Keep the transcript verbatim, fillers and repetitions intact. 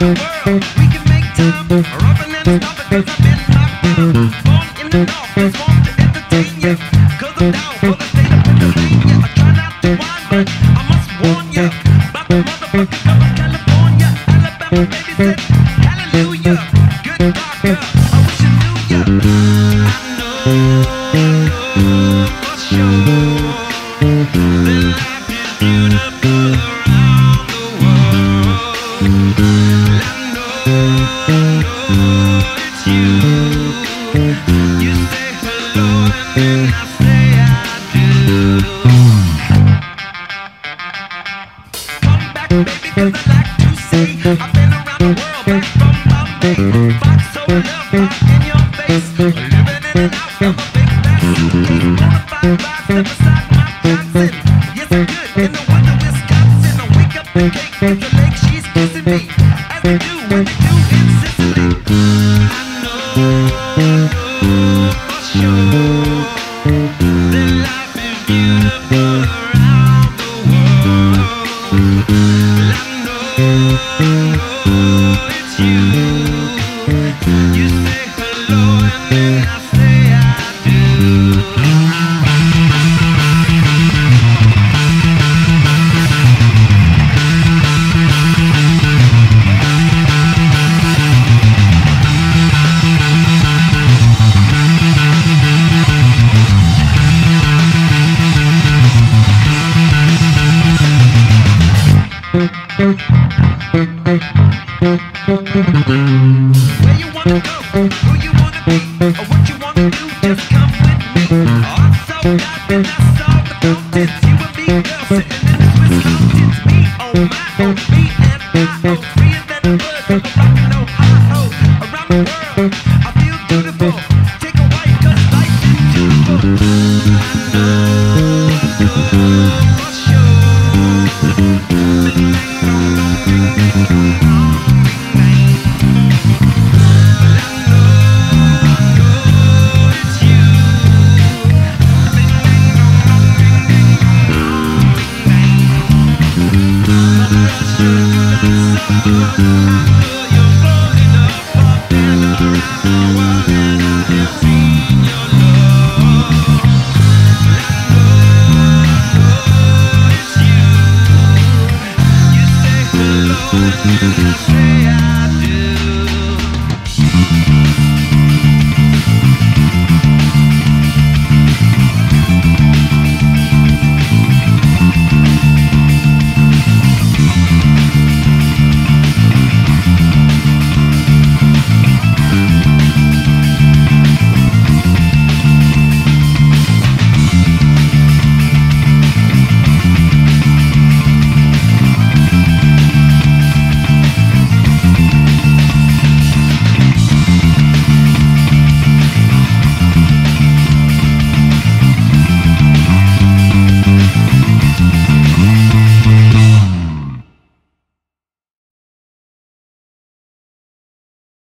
the world. We can make time, rubbing and stomping, cause I've been knocked down. Born in the north, was born to entertain ya. Cause I'm down for the state of Pennsylvania. I try not to whine, but I must warn ya about the motherfuckers from California. Alabama baby said, hallelujah. Good doctor, I wish you knew ya. I know, know for sure that life is beautiful around the world. I know, know it's you. You say hello and then I say I do. Come back, baby, cause I like to say I've been around the world, back from Bombay. Fox so love right in your face. Living in and out of a big backseat. Bonafide vibes beside my Johnson. Yes, I'm good in the weather, Wisconsin. I wake up and cake with the lake, she's kissing me as they do when they do in Sicily. I know, know for sure that life is beautiful around the world. I know, know it's you. You say hello and then I say I do. Where you wanna go, who you wanna be, or what you wanna do, just come with me. Oh, I'm so happy, that's all the contents. You and me, girl, sitting in the Swiss mountains. Me, oh my, oh me and I, oh freer than the birds of a rockin' Ohio. Around the world, I feel beautiful. Take a white, cause life is beautiful. I know, know for sure. Ding, dong, dong, ding, ding, dong, dong. Say